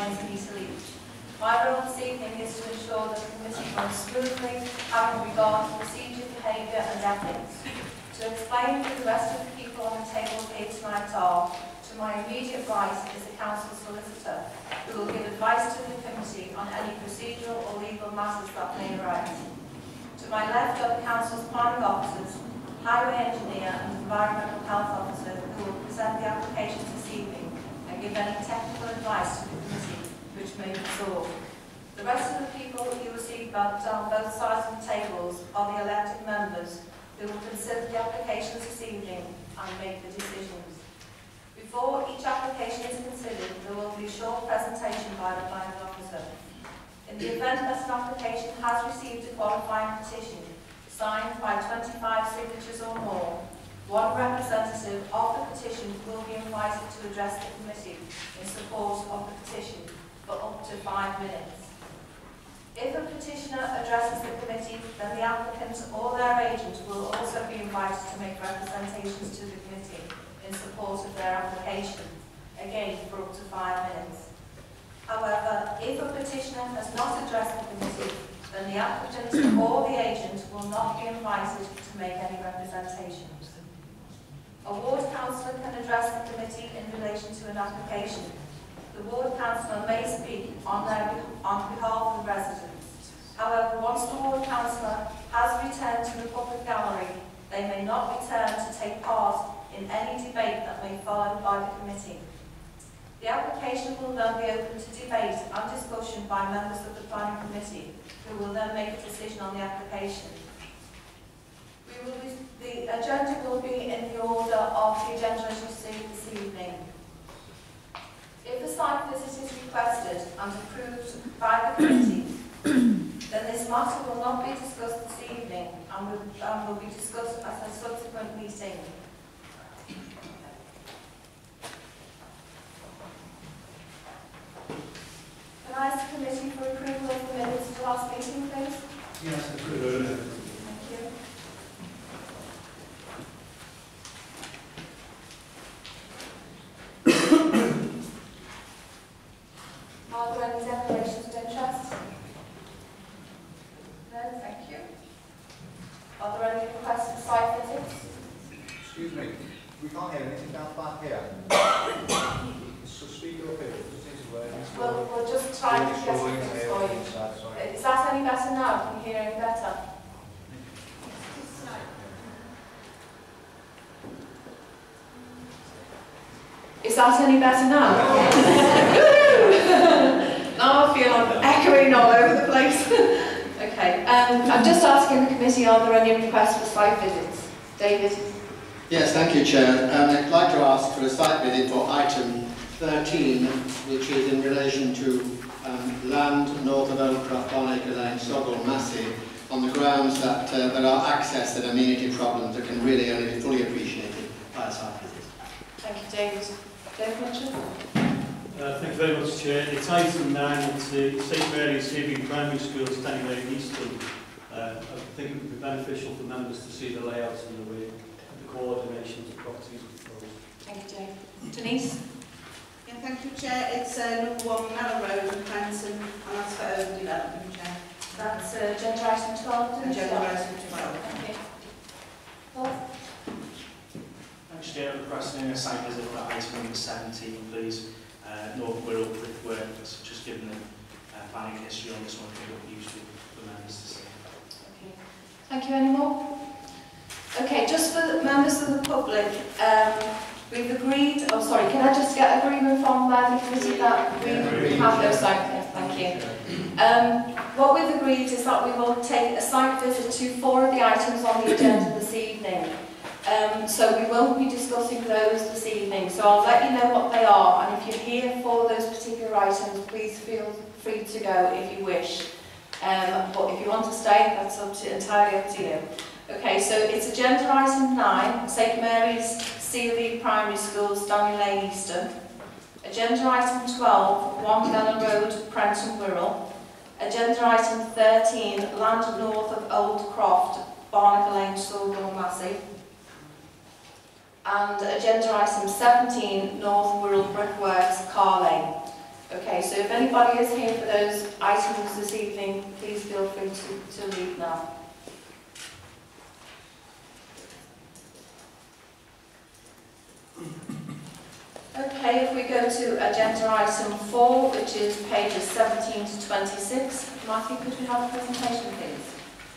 noise and easily. My role this evening is to ensure that the committee runs smoothly, having regard to procedure, behaviour and ethics. To explain who the rest of the people on the table here tonight are, to my immediate right is the Council Solicitor, who will give advice to the committee on any procedural or legal matters that may arise. To my left are the Council's planning officers, Highway Engineer and Environmental Health Officer, who will present the applications this evening and give any technical advice to the committee which may be sought. The rest of the people you will see on both sides of the tables are the elected members who will consider the applications this evening and make the decisions. Before each application is considered, there will be a short presentation by the planning officer. In the event that an application has received a qualifying petition signed by 25 signatures or more, one representative of the petition will be invited to address the committee in support of the petition for up to 5 minutes. If a petitioner addresses the committee, then the applicant or their agent will also be invited to make representations to the committee in support of their application, again for up to 5 minutes. However, if a petitioner has not addressed the committee, then the applicant or the agent will not be invited to make any representations. A ward councillor can address the committee in relation to an application. The ward councillor may speak on behalf of the residents. However, once the ward councillor has returned to the public gallery, they may not return to take part in any debate that may follow by the committee. The application will then be open to debate and discussion by members of the planning committee, who will then make a decision on the application. The agenda will be in the order of the agenda as you see this evening. If a site visit is requested and approved by the committee, then this matter will not be discussed this evening and will be discussed at a subsequent meeting. Can I ask the committee for approval of the minutes of the last meeting, please? Yes, approved. Thank you. Are there any declarations of interest? No, thank you. Are there any requests for site visits? Excuse me, we can't hear anything down back here. So speak up here. We'll just try to get things for you. Is that any better now? Can you hear any better? Is that any better now? Now I feel I'm echoing all over the place. Okay, I'm just asking the committee, are there any requests for site visits? David? Yes, thank you, Chair. I'd like to ask for a site visit for item 13, which is in relation to land north of Oldcroft, Barnacre Lane, Soggle, Massey, on the grounds that there are access and amenity problems that can really only be fully appreciated by a site visit. Thank you, David. David Mitchell? Thank you very much, Chair. It's item 9, it's St Mary's Kirby Primary School, Stanley Lane, Easton. I think it would be beneficial for members to see the layouts and the way the coordination of properties proposed. Thank you, Dave. Denise? Yeah, thank you, Chair. It's number 1 Mellor Road in Prenton, and that's for urban development, Chair. That's agenda item 12. Agenda item 12. Thank you. Paul? Thanks, Chair. Requesting a site visit for item number 17, please. North Wirral brickwork. That's just given the planning history on this one, it would be useful for members to see. Okay. Thank you. Any more? Okay, just for the members of the public, we've agreed, oh sorry, can I just get agreement from the committee that we have no site visits? Thank you. What we've agreed is that we will take a site visit to 4 of the items on the agenda this evening. So we will be discussing those this evening, so I'll let you know what they are, and if you're here for those particular items, please feel free to go if you wish. But if you want to stay, that's entirely up to you. Okay, so it's agenda item 9, St Mary's Sealy Primary School, Stanley Lane, Easton. Agenda item 12, 1 Mellor Road, Prenton Wirral. Agenda item 13, land north of Old Croft, Barnacre Lane, Soggle, Massey. And agenda item 17, North Wirral Brickworks, Car Lane. Okay, so if anybody is here for those items this evening, please feel free to leave now. Okay, if we go to agenda item 4, which is pages 17 to 26. Matthew, could we have a presentation, please?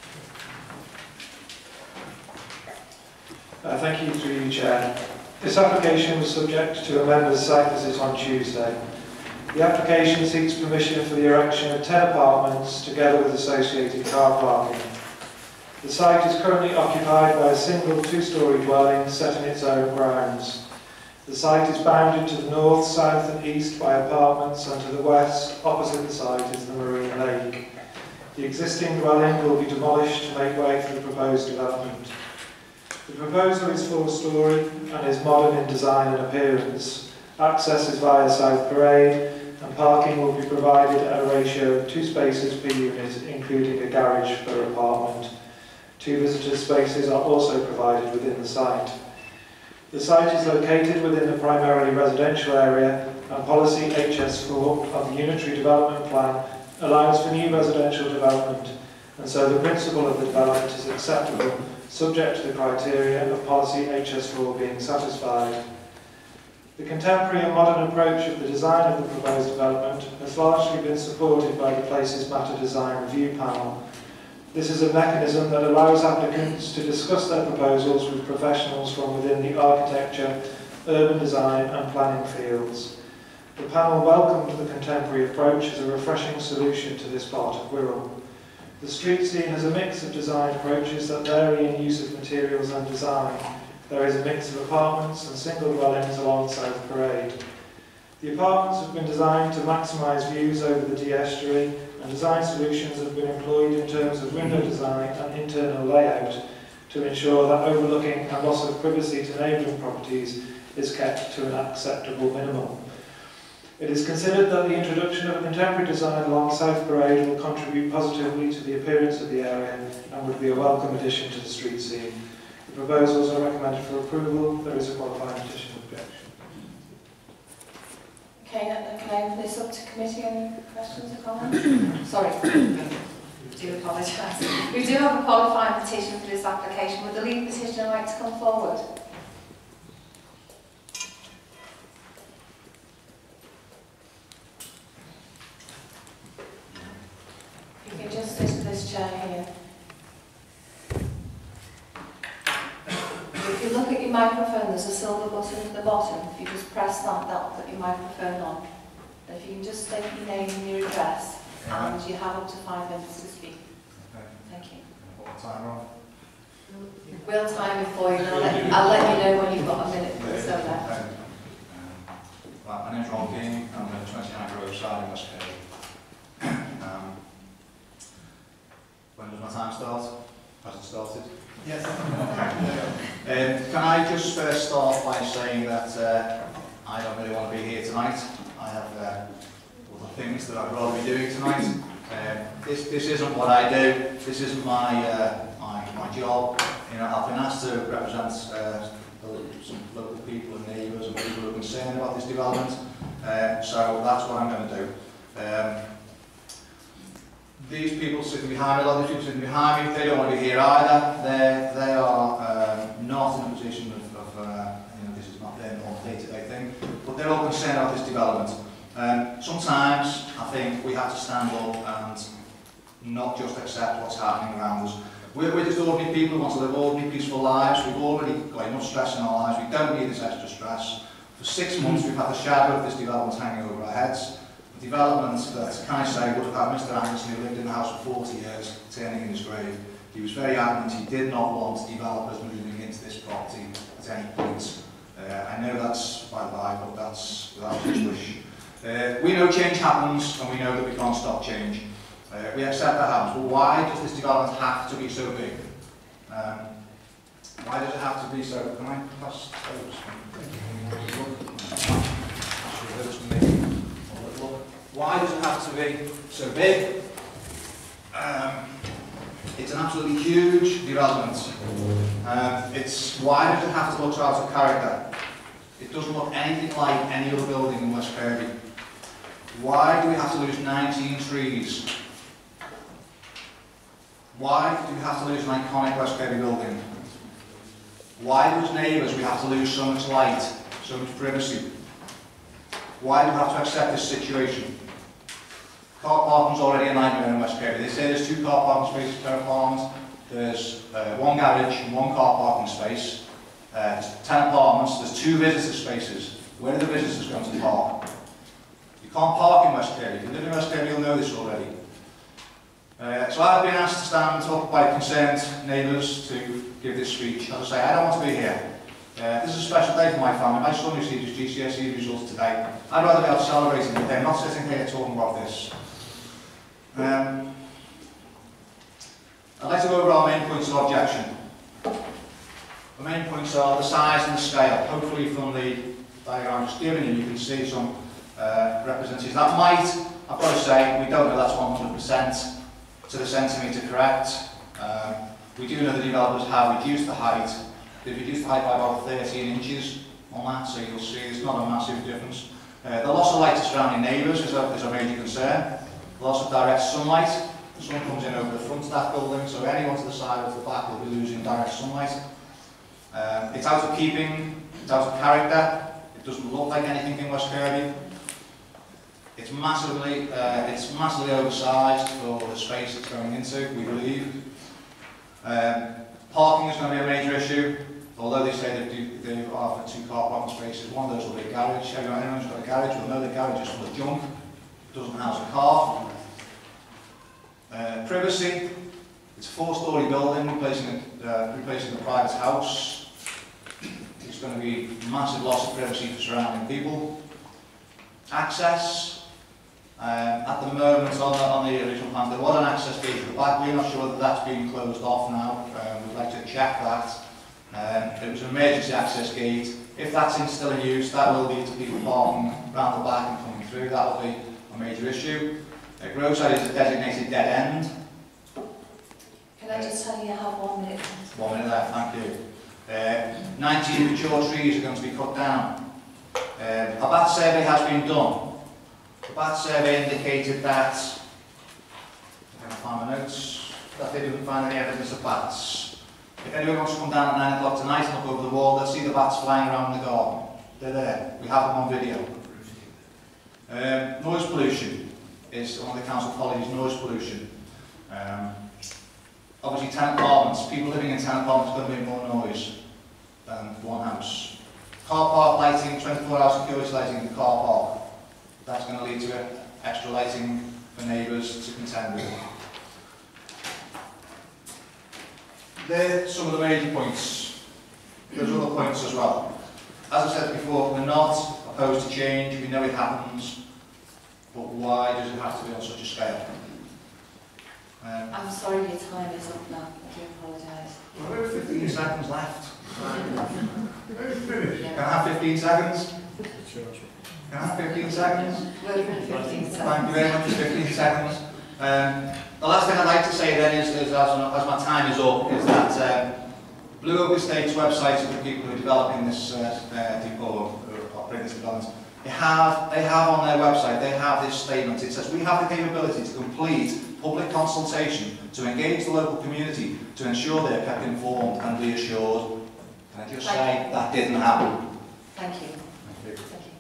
Thank you, through you, Chair. This application was subject to a member's site visit on Tuesday. The application seeks permission for the erection of 10 apartments together with associated car parking. The site is currently occupied by a single two-storey dwelling set in its own grounds. The site is bounded to the north, south and east by apartments, and to the west, opposite the site, is the marine lake. The existing dwelling will be demolished to make way for the proposed development. The proposal is 4-storey and is modern in design and appearance. Access is via South Parade, and parking will be provided at a ratio of 2 spaces per unit, including a garage per apartment. 2 visitor spaces are also provided within the site. The site is located within the primarily residential area, and policy HS4 of the Unitary Development Plan allows for new residential development, and so the principle of the development is acceptable, subject to the criteria of policy HS4 being satisfied. The contemporary and modern approach of the design of the proposed development has largely been supported by the Places Matter Design Review Panel. This is a mechanism that allows applicants to discuss their proposals with professionals from within the architecture, urban design and planning fields. The panel welcomed the contemporary approach as a refreshing solution to this part of Wirral. The street scene has a mix of design approaches that vary in use of materials and design. There is a mix of apartments and single dwellings along South Parade. The apartments have been designed to maximise views over the Dee estuary, and design solutions have been employed in terms of window design and internal layout to ensure that overlooking and loss of privacy to neighbouring properties is kept to an acceptable minimum. It is considered that the introduction of a contemporary design along South Parade will contribute positively to the appearance of the area and would be a welcome addition to the street scene. The proposals are recommended for approval. There is a qualifying petition of objection. Okay, can I open this up to committee? Any questions or comments? Sorry, I do apologise. We do have a qualifying petition for this application. Would the lead petitioner like to come forward? You can just sit in this chair here. If you look at your microphone, there's a silver button at the bottom. If you just press that, that'll put your microphone on. And if you can just state your name and your address, and you have up to 5 minutes to speak. Okay. Thank you. What time on? We'll time it for you, and I'll let you know when you've got a minute or so left. Right, my name's Ron King. I'm at 29 Grove Side in West Kirby. When does my time start? Has it started? Yes. Can I just first start by saying that I don't really want to be here tonight. I have other things that I'd rather be doing tonight. This isn't what I do. This isn't my my job. You know, I've been asked to represent some local people and neighbours and people who are concerned about this development. So that's what I'm going to do. These people sitting behind me, a lot of these people sitting behind me, they don't want to be here either. They are not in a position of you know, this is not their normal day-to-day thing, but they're all concerned about this development. Sometimes I think we have to stand up and not just accept what's happening around us. We're just ordinary people who want to live ordinary, peaceful lives. We've already got enough stress in our lives. We don't need this extra stress. For 6 months we've had the shadow of this development hanging over our heads. Development that, can I say, would have had Mr. Anderson, who lived in the house for 40 years, turning in his grave. He was very adamant he did not want developers moving into this property at any point. I know that's by the by, but that's without his wish. We know change happens, and we know that we can't stop change. We accept that happens, but why does this development have to be so big? Why does it have to be so? Can I pass those? Why does it have to be so big? It's an absolutely huge development. Why does it have to look so out of character? It doesn't look anything like any other building in West Kirby. Why do we have to lose 19 trees? Why do we have to lose an iconic West Kirby building? Why do as neighbours we have to lose so much light, so much privacy? Why do we have to accept this situation? Car parking is already a nightmare in West Kirby. They say there's 2 car parking spaces per apartment. There's 1 garage and 1 car parking space. There's 10 apartments. There's 2 visitor spaces. Where are the visitors going to park? You can't park in West Kirby. If you live in West Kirby, you'll know this already. So I've been asked to stand up by concerned neighbours to give this speech. As I say, I don't want to be here. This is a special day for my family. My son received his GCSE results today. I'd rather be out celebrating with them, not sitting here talking about this. I'd like to go over our main points of objection. The main points are the size and the scale. Hopefully from the diagram just given you can see some representatives. That might, I've got to say, we don't know that's 100% to the centimetre correct. We do know the developers have reduced the height. They've reduced the height by about 13 inches on that, so you'll see it's not a massive difference. The loss of light to surrounding neighbours is a major concern. The loss of direct sunlight. The sun comes in over the front of that building, so anyone to the side or to the back will be losing direct sunlight. It's out of keeping, it's out of character. It doesn't look like anything in West Kirby. It's massively oversized for the space it's going into, we believe. Parking is going to be a major issue, although they say they offer 2 car parking spaces. One of those will be a garage. Anyone who's got a garage will know the garage is full of junk. It doesn't house a car. Privacy. It's a 4-storey building replacing a private house. It's going to be massive loss of privacy for surrounding people. Access. At the moment, on the original plans, there was an access gate at the back. We're not sure that that's been closed off now. We'd like to check that. It was an emergency access gate. If that's still in use, that will lead to people parking around the back and coming through. That will be a major issue. Roadside is a designated dead end. Can I just tell you I have 1 minute? 1 minute there, thank you. 19 mature trees are going to be cut down. A bat survey has been done. The bat survey indicated that, I'm going to find my notes, that they didn't find any evidence of bats. If anyone wants to come down at 9 o'clock tonight and look over the wall, they'll see the bats flying around the garden. They're there. We have them on video. Noise pollution is one of the council colleges, noise pollution. Obviously 10 apartments, people living in 10 apartments are going to be more noise than 1 house. Car park lighting, 24-hour security lighting in the car park. That's going to lead to extra lighting for neighbours to contend with. They're some of the major points. There's other points as well. As I said before, we're not opposed to change. We know it happens. But why does it have to be on such a scale? I'm sorry your time is up now. I do apologise. Well, we have 15 seconds left. Can I have 15 seconds? Can I have 15 seconds? We're in 15 seconds. Thank you very much for 15 seconds. The last thing I'd like to say then is as my time is up, is that Blue Oak Estate's website for the people who are developing this depot or operating this development, they have on their website, they have this statement. It says, we have the capability to complete public consultation to engage the local community to ensure they are kept informed and reassured. Can I just say that didn't happen? Thank you. Thank you. Thank you.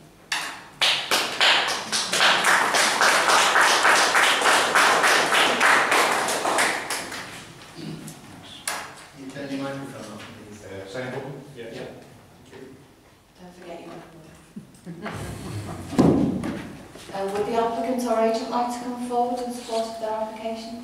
You turn your microphone off, please. Same button? Yeah. Don't forget your would the applicant or agent like to come forward in support of their application?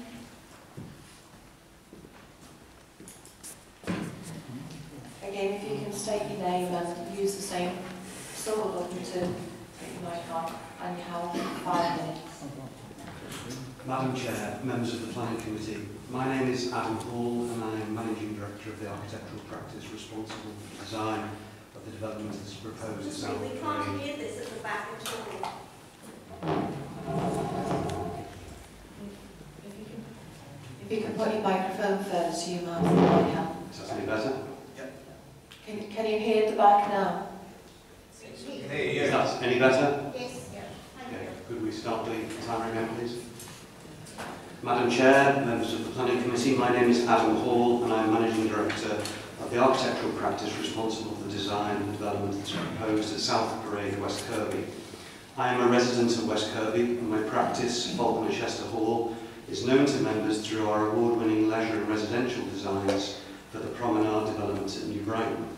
Again, if you can state your name and use the same silver button to put your mic on, and you have 5 minutes. Madam Chair, members of the Planning Committee, my name is Adam Hall and I am Managing Director of the architectural practice responsible for the design of the development as proposed. We can't hear this at the back at all. If you can put your microphone further to your mouth, that might help. Is that any better? Can you hear at the back now? Is that any better? Yes. Okay, good. We start the timer again, please? Madam Chair, members of the Planning Committee, my name is Adam Hall and I'm Managing Director of the architectural practice responsible for the design and development that's proposed at South Parade, West Kirby. I am a resident of West Kirby and my practice, Falconer Chester Hall, is known to members through our award-winning leisure and residential designs for the promenade development at New Brighton.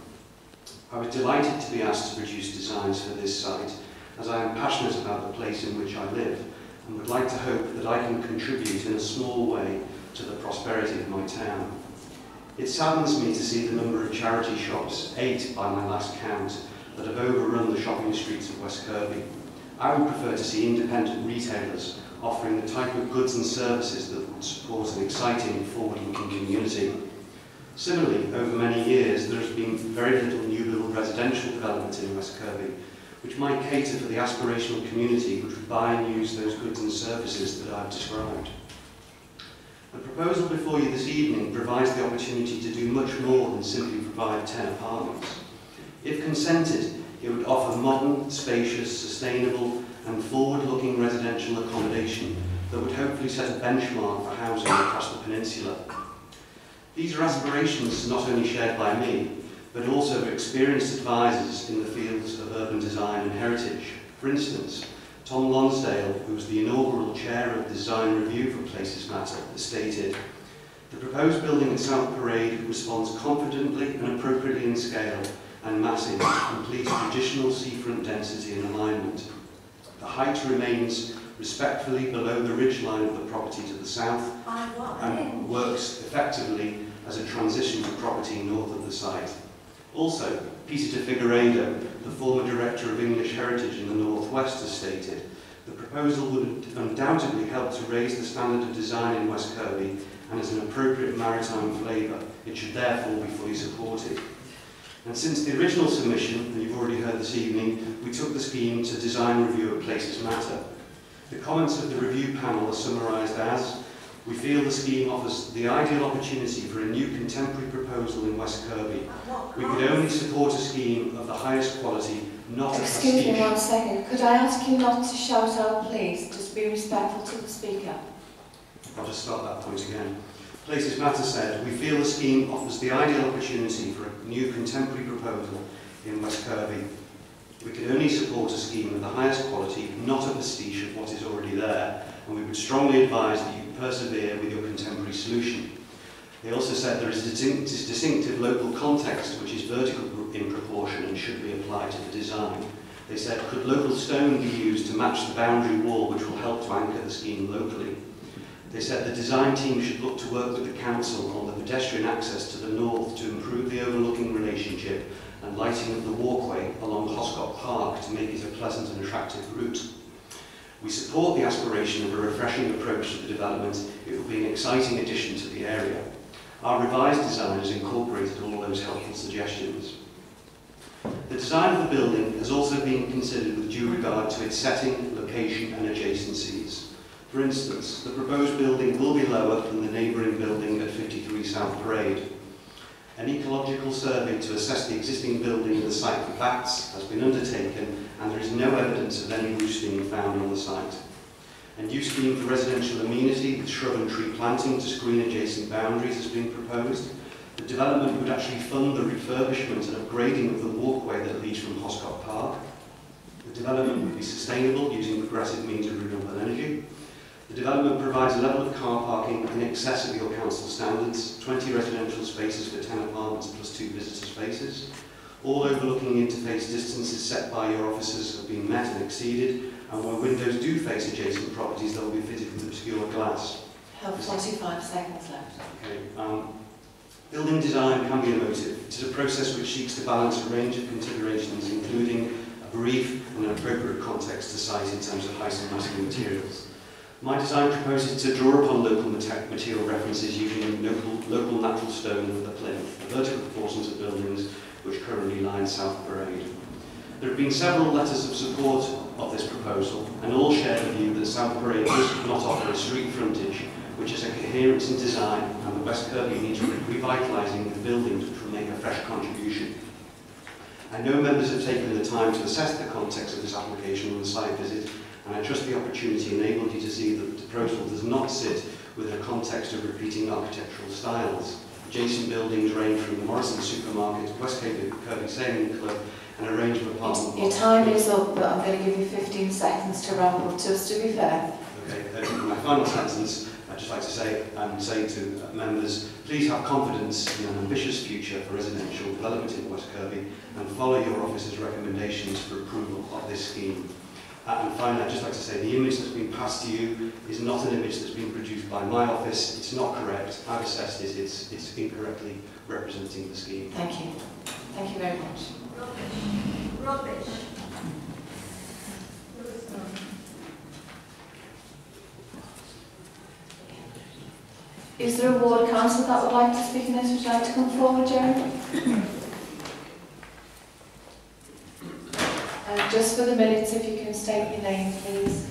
I was delighted to be asked to produce designs for this site, as I am passionate about the place in which I live and would like to hope that I can contribute in a small way to the prosperity of my town. It saddens me to see the number of charity shops, 8 by my last count, that have overrun the shopping streets of West Kirby. I would prefer to see independent retailers offering the type of goods and services that would support an exciting, forward-looking community. Similarly, over many years, there has been very little new build residential development in West Kirby, which might cater for the aspirational community which would buy and use those goods and services that I've described. The proposal before you this evening provides the opportunity to do much more than simply provide 10 apartments. If consented, it would offer modern, spacious, sustainable and forward-looking residential accommodation that would hopefully set a benchmark for housing across the peninsula. These are aspirations not only shared by me, but also experienced advisors in the fields of urban design and heritage. For instance, Tom Lonsdale, who was the inaugural chair of the Design Review for Places Matter, stated, "The proposed building at South Parade responds confidently and appropriately in scale and massing to complete traditional seafront density and alignment. The height remains respectfully below the ridgeline of the property to the south and works effectively as a transition to property north of the site." Also, Peter de Figueiredo, the former Director of English Heritage in the Northwest, has stated, "The proposal would undoubtedly help to raise the standard of design in West Kirby and as an appropriate maritime flavour. It should therefore be fully supported." And since the original submission, and you've already heard this evening, we took the scheme to Design Review of Places Matter. The comments of the review panel are summarised as, "We feel the scheme offers the ideal opportunity for a new contemporary proposal in West Kirby. We could only support a scheme of the highest quality, not a prestige." Excuse me 1 second. Could I ask you not to shout out, please? Just be respectful to the speaker. I'll just start that point again. Places Matter said, "We feel the scheme offers the ideal opportunity for a new contemporary proposal in West Kirby. We could only support a scheme of the highest quality, not a pastiche of what is already there, and we would strongly advise that you persevere with your contemporary solution." They also said there is a distinctive local context which is vertical in proportion and should be applied to the design. They said, "Could local stone be used to match the boundary wall which will help to anchor the scheme locally?" They said the design team should look to work with the council on the pedestrian access to the north to improve the overlooking relationship and lighting of the walkway along Hoscott Park to make it a pleasant and attractive route. "We support the aspiration of a refreshing approach to the development. It will be an exciting addition to the area. Our revised design has incorporated all those helpful suggestions." The design of the building has also been considered with due regard to its setting, location and adjacencies. For instance, the proposed building will be lower than the neighbouring building at 53 South Parade. An ecological survey to assess the existing building and the site for bats has been undertaken, and there is no evidence of any roosting found on the site. A new scheme for residential amenity with shrub and tree planting to screen adjacent boundaries has been proposed. The development would actually fund the refurbishment and upgrading of the walkway that leads from Hoscott Park. The development would be sustainable using progressive means of renewable energy. The development provides a level of car parking in excess of your council standards, 20 residential spaces for 10 apartments plus 2 visitor spaces. All overlooking interface distances set by your officers have been met and exceeded, and where windows do face adjacent properties, they will be fitted with obscure glass. Have 45 seconds left. Okay. Building design can be emotive. It is a process which seeks to balance a range of considerations, including a brief and an appropriate context to site in terms of height and massing materials. My design proposes to draw upon local material references using local natural stone for the plinth, the vertical proportions of buildings which currently line South Parade. There have been several letters of support of this proposal, and all share the view that South Parade does not offer a street frontage, which is a coherence in design, and the West Kirby needs revitalising the buildings which will make a fresh contribution. I know members have taken the time to assess the context of this application on the site visit, and I trust the opportunity enabled you to see that the proposal does not sit within a context of repeating architectural styles. Adjacent buildings range from the Morrison supermarket, West Kirby Sailing Club, and a range of apartment blocks. Your time is up, but I'm going to give you 15 seconds to wrap up, just to be fair. Okay, my final sentence, I'd just like to say to members, please have confidence in an ambitious future for residential development in West Kirby and follow your office's recommendations for approval of this scheme. And finally, I'd just like to say the image that's been passed to you is not an image that's been produced by my office. It's not correct. I've assessed it. It's incorrectly representing the scheme. Thank you. Thank you very much. Rubbish. Is there a ward councillor that would like to speak in this? Would you like to come forward, Jeremy? Just for the minutes, if you can state your name, please.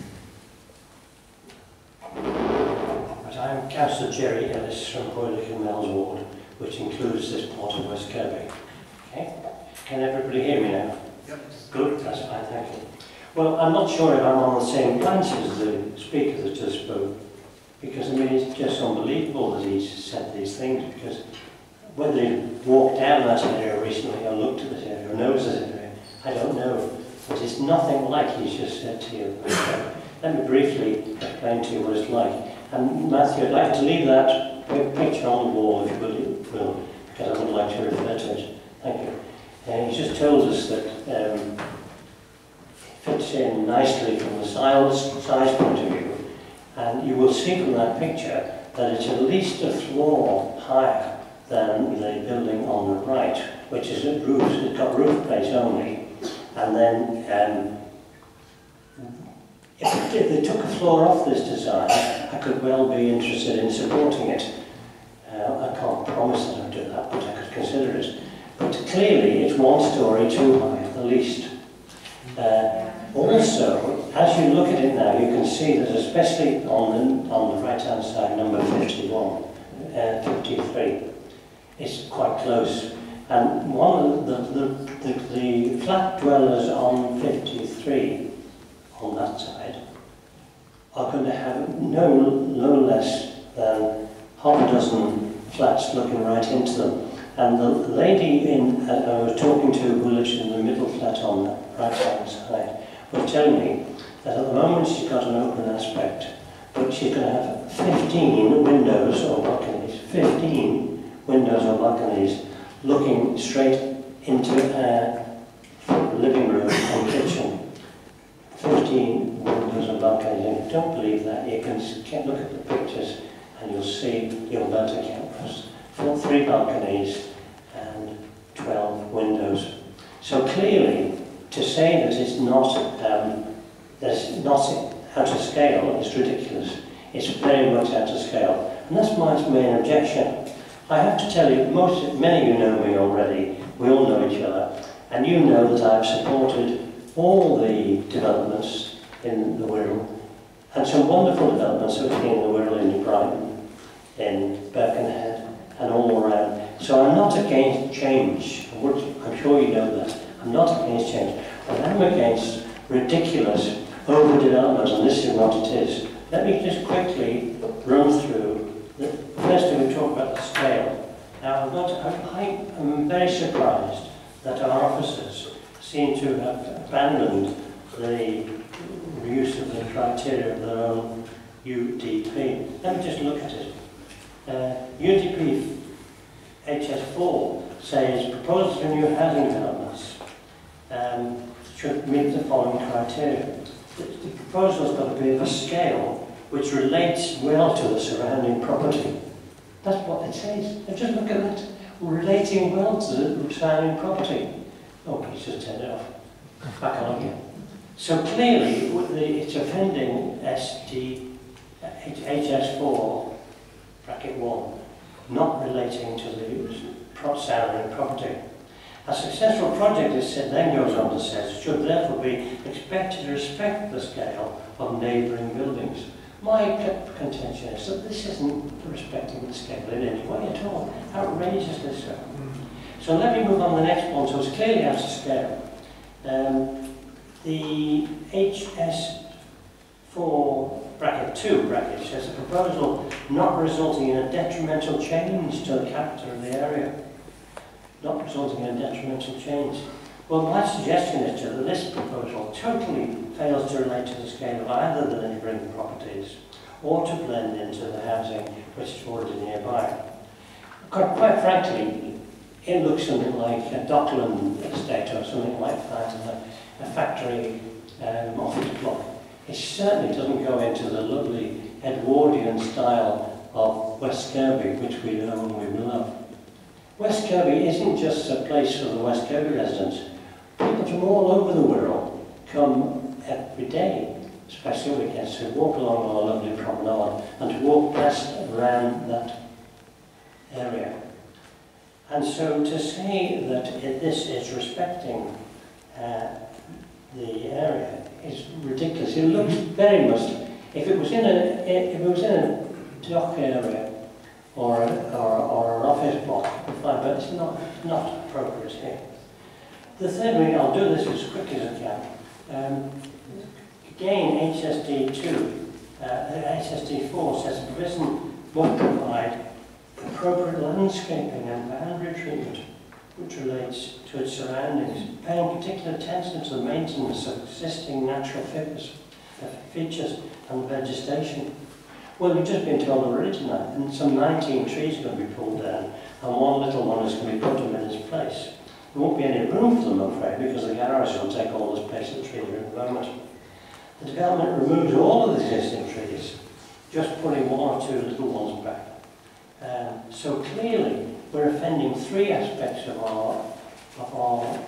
I'm Councillor Jerry Ellis from Boylicke Mills Ward, which includes this part of West Kirby. Okay? Can everybody hear me now? Yep. Good, that's fine, thank you. Well, I'm not sure if I'm on the same branch as the speaker that just spoke, because I mean it's just unbelievable that he's said these things, because whether he walked down that area recently or looked at this area or knows this area, I don't know. But it's nothing like he's just said to you. Let me briefly explain to you what it's like. And Matthew, I'd like to leave that picture on the wall, if you will, because I would like to refer to it. Thank you. He just told us that it fits in nicely from the size point of view. And you will see from that picture that it's at least a floor higher than the building on the right, which is a roof. It's got roof place only. And then, if they took a floor off this design, I could well be interested in supporting it. I can't promise that I'll do that, but I could consider it. But clearly, it's one story too high at the least. Also, as you look at it now, you can see that especially on the right-hand side, number 51, 53, it's quite close. And one of the flat dwellers on 53, on that side, are going to have no less than half a dozen flats looking right into them. And the lady I was talking to, who lives in the middle flat on the right-hand side, was telling me that at the moment she's got an open aspect, but she's going to have 15 windows or balconies, 15 windows or balconies looking straight into living room and kitchen. 15 windows and balconies. And if you don't believe that, you can look at the pictures and you'll see you'll be able to count for 3 balconies and 12 windows. So clearly, to say that it's not out of scale is ridiculous. It's very much out of scale. And that's my main objection. I have to tell you, many of you know me already, we all know each other, and you know that I've supported all the developments in the Wirral, and some wonderful developments in the Wirral, in Brighton, in Birkenhead, and all around. So I'm not against change. I'm sure you know that. I'm not against change. But I'm against ridiculous overdevelopment, and this is what it is. Let me just quickly run through. First, we talk about the scale. Now, I'm very surprised that our officers seem to have abandoned the use of the criteria of their own UDP. Let me just look at it. UDP HS4 says proposals for new housing developments should meet the following criteria. The proposal's got to be of a scale which relates well to the surrounding property. That's what it says. Now just look at that. Relating well to the surrounding property. Oh, please just turn it off. Back on again. So clearly, it's offending HS4, bracket 1, not relating to the surrounding property. A successful project, it then goes on to say, should therefore be expected to respect the scale of neighbouring buildings. My contention is that this isn't respecting the scale in any way at all. Outrageously so. So let me move on to the next one. So it's clearly out of scale. The HS bracket 2 bracket says a proposal not resulting in a detrimental change to the character of the area. Not resulting in a detrimental change. Well, my suggestion is that this proposal totally fails to relate to the scale of either the neighbouring properties or to blend into the housing which is already nearby. Quite frankly, it looks something like a Dockland estate or something like that, a factory office block. It certainly doesn't go into the lovely Edwardian style of West Kirby, which we know and we love. West Kirby isn't just a place for the West Kirby residents. People from all over the world come every day, especially weekends, to walk along our lovely promenade and to walk past around that area. And so to say that this is respecting the area is ridiculous. It looks very much, if it was in a dock area or an office block, fine, but it's not appropriate here. The third thing, I'll do this as quick as I can. Again, HSD4 says the provision will provide appropriate landscaping and boundary treatment which relates to its surroundings, paying particular attention to the maintenance of existing natural features and vegetation. Well, you've just been told already tonight, and some 19 trees are going to be pulled down, and one little one is going to be put in its place. There won't be any room for them, I'm afraid, because the garage will take all the space the trees are in the moment. The development removes all of the existing trees, just putting one or two little ones back. So clearly, we're offending three aspects of our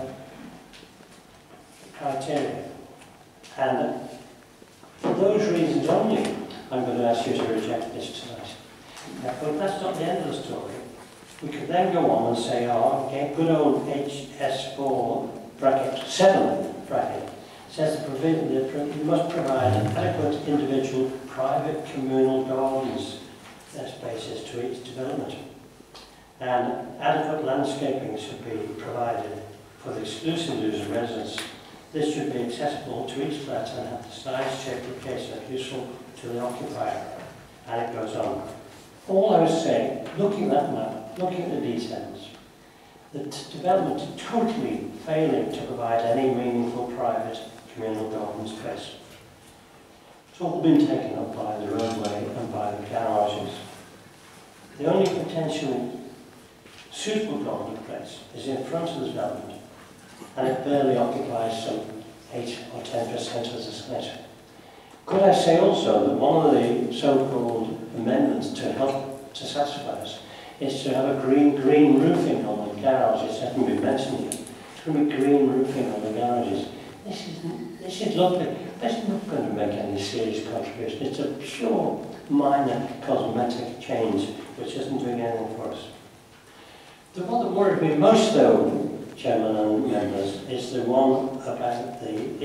criteria. And for those reasons only, I'm going to ask you to reject this tonight. But that's not the end of the story. We could then go on and say, okay, good old HS4 bracket 7 bracket says the provision that you must provide adequate individual private communal gardens spaces to each development. And adequate landscaping should be provided for the exclusive use of residents. This should be accessible to each flat and have the size, shape, location useful to the occupier. And it goes on. All I was saying, looking at that map, looking at the details, the development is totally failing to provide any meaningful private communal garden space. It's all been taken up by the roadway and by the garages. The only potential suitable garden place is in front of the development, and it barely occupies some 8 or 10% of the site. Could I say also that one of the so-called amendments to help to satisfy us is to have a green roofing on the garages? It hasn't been mentioned yet. It's going to be green roofing on the garages. This is lovely. It's not going to make any serious contribution. It's a pure, minor cosmetic change which isn't doing anything for us. The one that worried me most, though, Chairman and members, is the one about the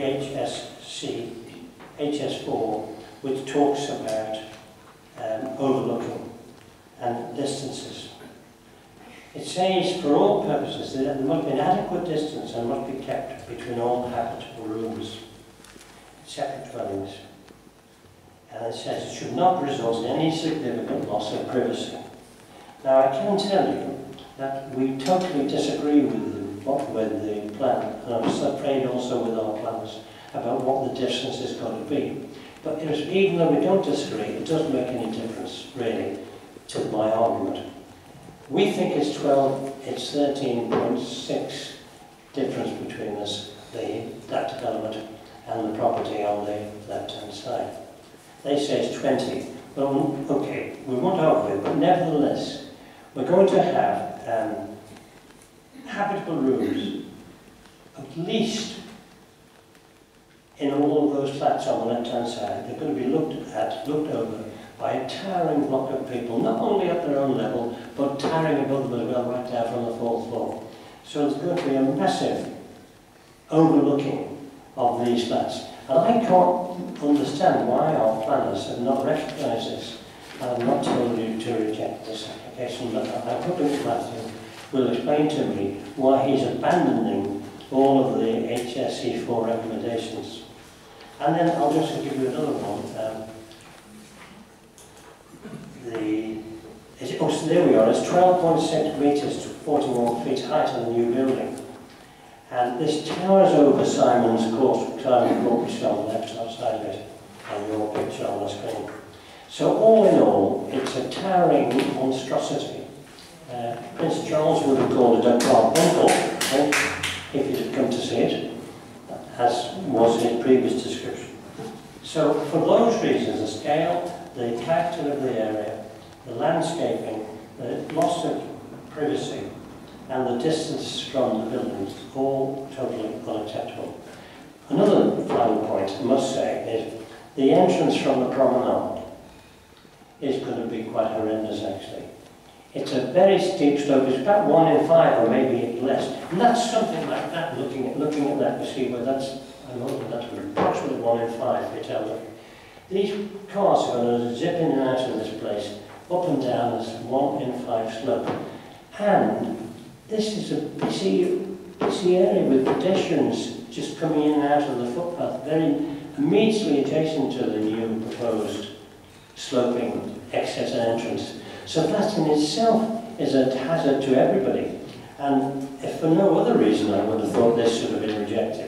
HS4, which talks about overlooking and distances. It says, for all purposes, that there must be an adequate distance and must be kept between all habitable rooms, separate dwellings. And it says it should not result in any significant loss of privacy. Now, I can tell you that we totally disagree with the plan, and I'm afraid also with our plans about what the distance is going to be. But even though we don't disagree, it doesn't make any difference, really, to my argument. We think it's 13.6 difference between that development and the property on the left-hand side. They say it's 20. Well, okay, we won't argue it, but nevertheless, we're going to have habitable rooms, at least in all of those flats on the left-hand side. They're going to be looked over by a towering block of people, not only at their own level, but towering above them as well, right down from the 4th floor. So there's going to be a massive overlooking of these flats. And I can't understand why our planners have not recognised this. I'm not told you to reject this application, but I'm hoping Matthew will explain to me why he's abandoning all of the HSE4 recommendations. And then I'll just give you another one. So there we are, it's 12.6 metres to 41 feet height on the new building. And this towers over Simon's Court, Simon Court, which is on the left outside of it, and your picture on the screen. So all in all, it's a towering monstrosity. Prince Charles would have called it a carbuncle, if he'd have come to see it, as was his previous description. So for those reasons, the scale, the character of the area, the landscaping, the loss of privacy, and the distance from the buildings, all totally unacceptable. Another final point I must say is the entrance from the promenade is going to be quite horrendous actually. It's a very steep slope, it's about 1 in 5 or maybe less. And that's something like that, looking at that, you see where that's, I know that's approximately 1 in 5, it tells me. These cars are going to zip in and out of this place, up and down this 1 in 5 slope. And this is a busy area with pedestrians just coming in and out of the footpath, very immediately adjacent to the new proposed sloping exit entrance. So that in itself is a hazard to everybody. And if for no other reason I would have thought this should have been rejected.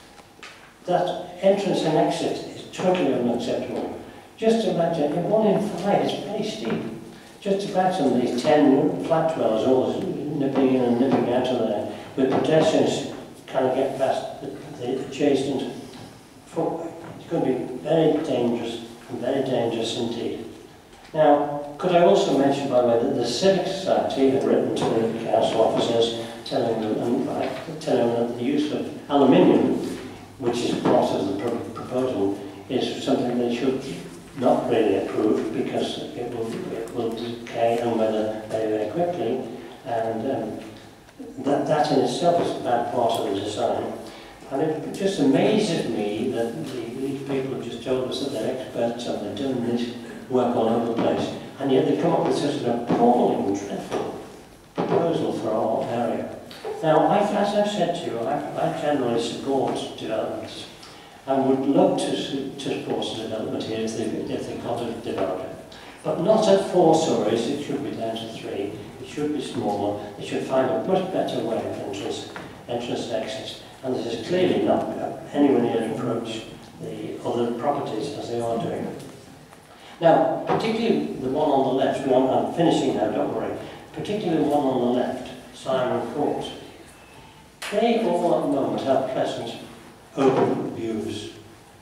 That entrance and exit is totally unacceptable. Just imagine, 1 in 5 is very steep. Just imagine these 10 flat dwellers all nipping in and nipping out of there, with pedestrians kind of get past the adjacent footway. It's going to be very dangerous indeed. Now, could I also mention, by the way, that the Civic Society had written to the council officers telling them that the use of aluminium, which is part of the proposal, is something they should not really approve because it will decay and weather very quickly, and that in itself is a bad part of the design. And it just amazes me that these people have just told us that they're experts and they're doing this work all over the place, and yet they come up with such an appalling, dreadful proposal for our area. Now, as I've said to you, I generally support developments and would love to support a development here if they got a developer. But not at 4 stories, it should be down to 3, it should be smaller, they should find a much better way of entrance and exit. And this is clearly not anywhere near approach the other properties as they are doing. Now, particularly the one on the left, I'm finishing now, don't worry, particularly the one on the left, Simon Court. They all at the moment have pleasant open views,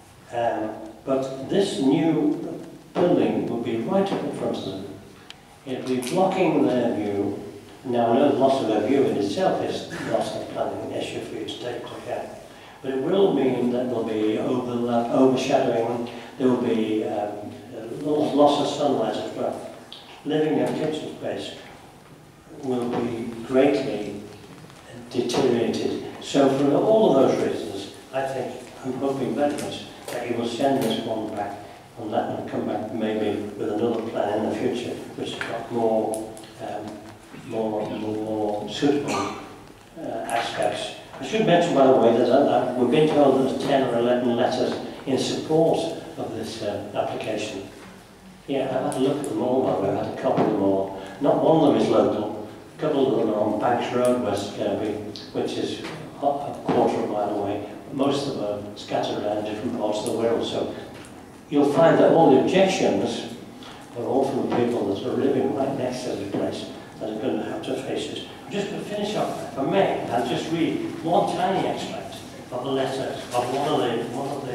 but this new building will be right up in front of them. It'll be blocking their view. Now, I know the loss of their view in itself is not a planning issue for you to take into account, but it will mean that there'll be overshadowing, there will be loss of sunlight as well. Living and kitchen space will be greatly deteriorated. So for all of those reasons, I think, I'm hoping very much that you will send this one back and let them come back maybe with another plan in the future which has got more suitable aspects. I should mention, by the way, that we've been told there's 10 or 11 letters in support of this application. Yeah, I've had a look at them all, by the way. I've had a couple of them all. Not one of them is local. A couple of them are on Banks Road, West Kirby, which is a quarter of a mile away. Most of them are scattered around different parts of the world. So you'll find that all the objections are all from the people that are living right next to the place that are going to have to face it. I'm just going to finish up, if I may, and just read one tiny extract of the letter of one of the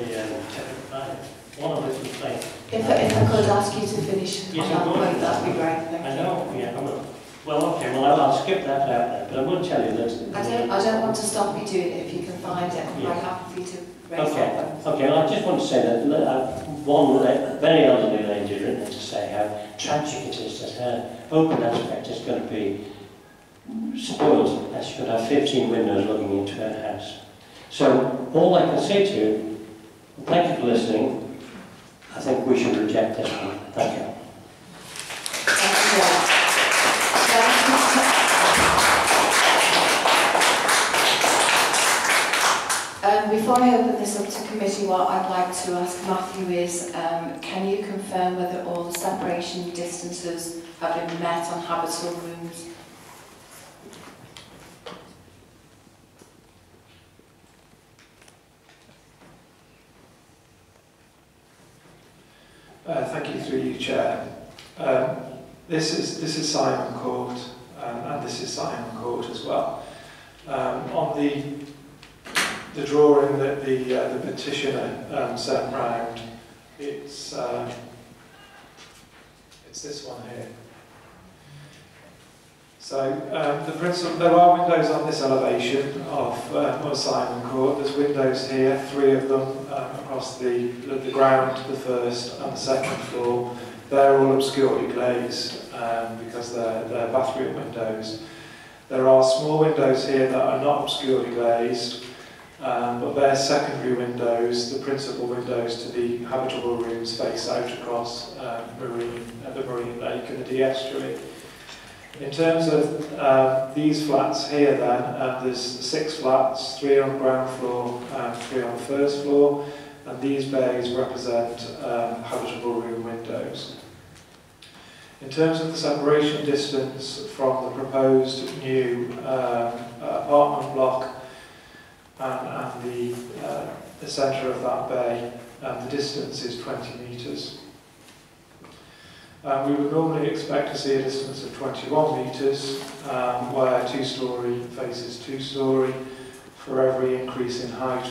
complaints. If I could ask you to finish Yes, on that point, that would be great. Thank I you. know, yeah, I will. Well, okay, well, I'll skip that out there, but I will tell you that... I don't want to stop you doing it if you can find it. I'm very happy for you to raise that. Okay, well, I just want to say that one very elderly lady has written to say how tragic it is that her open aspect is going to be spoiled, as she could have 15 windows looking into her house. So, all I can say to you, thank you for listening. I think we should reject this one. Thank you. Thank you. before I open this up to committee, what I'd like to ask Matthew is, can you confirm whether all the separation distances have been met on habitable rooms? Thank you, through you, Chair. This is Simon Court, and this is Simon Court as well. On the drawing that the petitioner sent round, it's this one here. So the principal, there are windows on this elevation of Simon Court. There's windows here, 3 of them across the ground, the first and the second floor. They're all obscurely glazed because they're bathroom windows. There are small windows here that are not obscurely glazed, but they're secondary windows. The principal windows to the habitable rooms face out across the marine lake and the estuary. In terms of these flats here then, there's 6 flats, 3 on the ground floor and 3 on the first floor, and these bays represent habitable room windows. In terms of the separation distance from the proposed new apartment block and the centre of that bay, the distance is 20 metres. We would normally expect to see a distance of 21 metres, where 2-storey faces 2-storey. For every increase in height,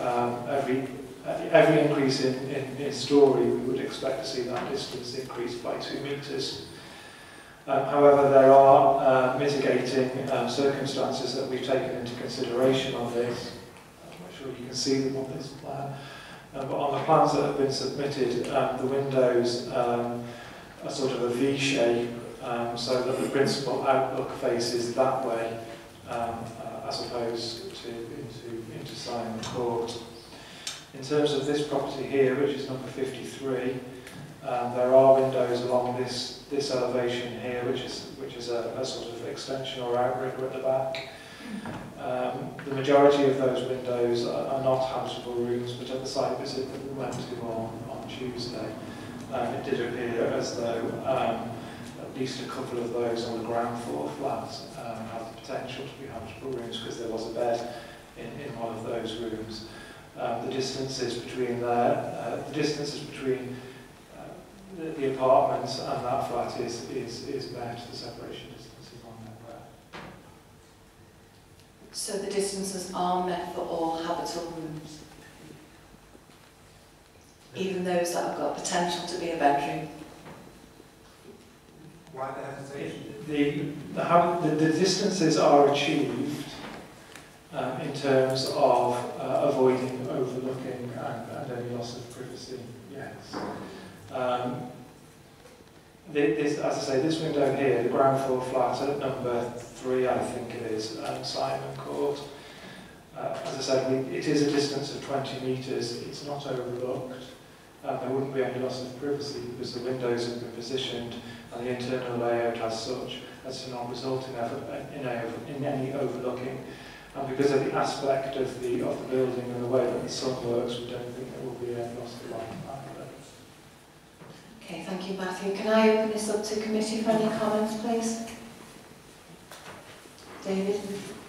every increase in storey, we would expect to see that distance increase by 2 metres. However, there are mitigating circumstances that we've taken into consideration on this. I'm not sure you can see them on this plan, but on the plans that have been submitted, the windows are sort of a V shape, so that the principal outlook faces that way, as opposed to into Simon Court. In terms of this property here, which is number 53, there are windows along this elevation here, which is a sort of extension or outrigger at the back. The majority of those windows are not habitable rooms, but at the site visit that we went to on Tuesday, it did appear as though at least a couple of those on the ground floor flats have the potential to be habitable rooms because there was a bed in one of those rooms. The distances between the apartments and that flat is met. The separation distance is on there. So the distances are met for all habitable rooms, even those that have got potential to be a bedroom. Why the hesitation? The distances are achieved in terms of avoiding overlooking and any loss of privacy. Yes. As I say, this window here, the ground floor flat at number 3, I think it is, Simon Court. As I said, it is a distance of 20 metres. It's not overlooked. There wouldn't be any loss of privacy because the windows have been positioned and the internal layout as such as to not result in any overlooking. And because of the aspect of the building and the way that the sun works, we don't think there will be any loss of light either. Okay, thank you, Matthew. Can I open this up to committee for any comments, please? David?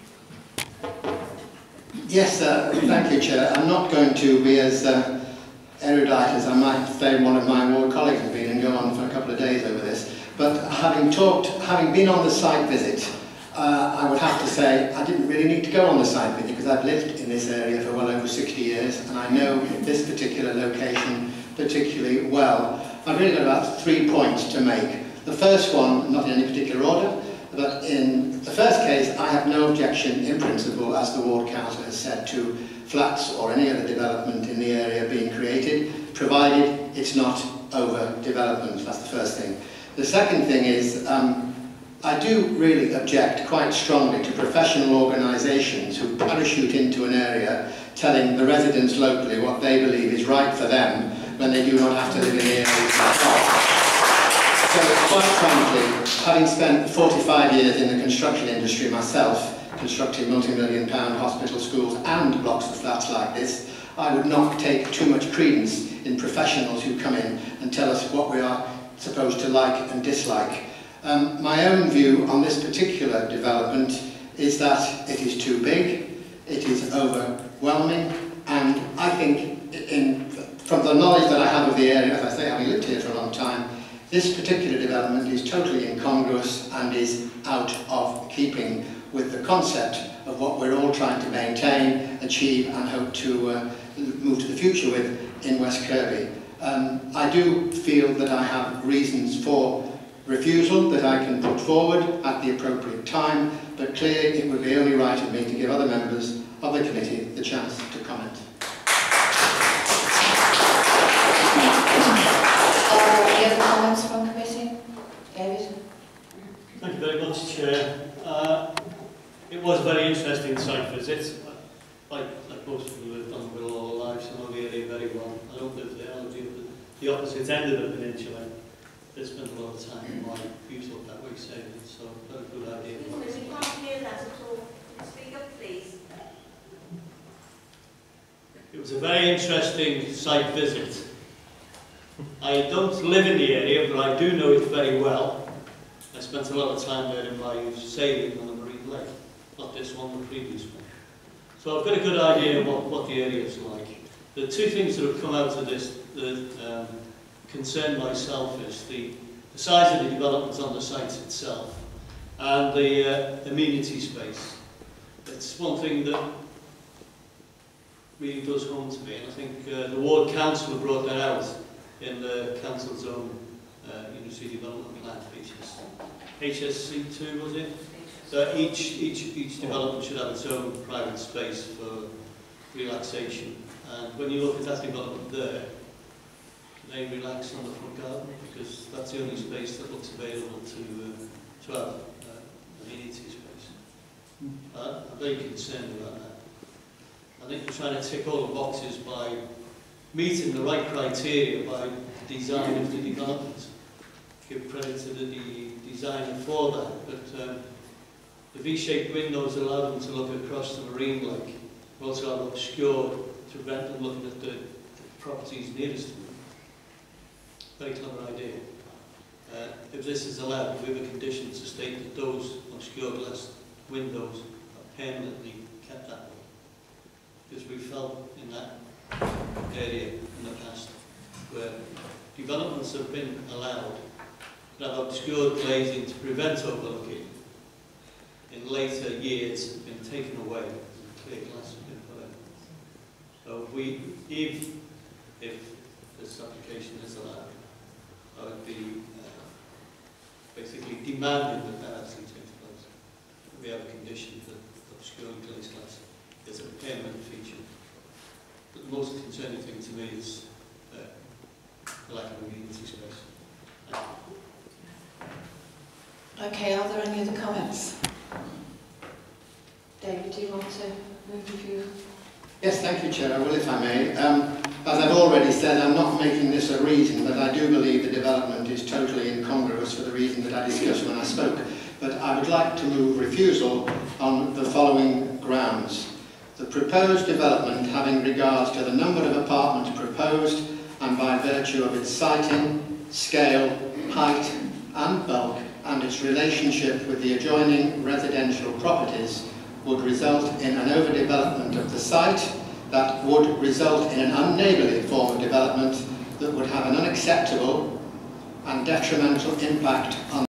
Yes, thank you, Chair. I'm not going to be as erudite as I might say one of my ward colleagues has been and go on for a couple of days over this. But having been on the site visit, I would have to say I didn't really need to go on the site visit because I've lived in this area for well over 60 years and I know this particular location particularly well. I've really got about 3 points to make. The first one, not in any particular order, but in the first case, I have no objection in principle, as the ward council has said, to flats or any other development in the area being created, provided it's not overdevelopment. That's the first thing. The second thing is, I do really object quite strongly to professional organisations who parachute into an area telling the residents locally what they believe is right for them when they do not have to live in the area. So, quite frankly, having spent 45 years in the construction industry myself, constructing multi-million-pound hospital schools and blocks of flats like this, I would not take too much credence in professionals who come in and tell us what we are supposed to like and dislike. My own view on this particular development is that it is too big, it is overwhelming, and I think from the knowledge that I have of the area, as I say, having lived here for a long time, this particular development is totally incongruous and is out of keeping with the concept of what we're all trying to maintain, achieve and hope to move to the future with in West Kirby. I do feel that I have reasons for refusal that I can put forward at the appropriate time, but clearly it would be only right of me to give other members of the committee the chance to comment. Any other comments from committee? David? Thank you very much, Chair. It was a very interesting site visit. Like most people who have done it all their lives, I know the area very well. I don't live there, I live at the opposite end of the peninsula. They spent a lot of time in my views up that way saving it, so very good idea. We can't hear that at all. Speak up, please. It was a very interesting site visit. I don't live in the area, but I do know it very well. I spent a lot of time there in my youth sailing on the marine lake. Not this one, the previous one. So I've got a good idea of what the area is like. The two things that have come out of this that concern myself is the size of the development on the site itself and the amenity space. It's one thing that really does home to me, and I think the Ward Council brought that out in the Council's own University Development Plan, HSC2 was it? So each development should have its own private space for relaxation, and when you look at that development there, they relax on the front garden because that's the only space that looks available to have amenity space. I'm very concerned about that. I think we're trying to tick all the boxes by meeting the right criteria by design of the development. Give credit to the designer for that, but the V-shaped windows allow them to look across the marine lake, also are obscured to prevent them looking at the properties nearest to them. Very clever idea. If this is allowed, we have a condition to state that those obscure glass windows are permanently kept that way. Because we felt in that area in the past where developments have been allowed to have obscured glazing to prevent overlooking. In later years, have been taken away and clear glass has been put in. So if this application is allowed, I would be basically demanding that actually takes place. We have a condition that obscuring glazed glass is a permanent feature. But the most concerning thing to me is the lack of amenity space. Okay, are there any other comments? David, do you want to move review? Yes, thank you, Chair. I will, if I may. As I've already said, I'm not making this a reason, but I do believe the development is totally incongruous for the reason that I discussed when I spoke. But I would like to move refusal on the following grounds. The proposed development, having regards to the number of apartments proposed and by virtue of its siting, scale, height and bulk and its relationship with the adjoining residential properties, would result in an overdevelopment of the site that would result in an unneighbourly form of development that would have an unacceptable and detrimental impact on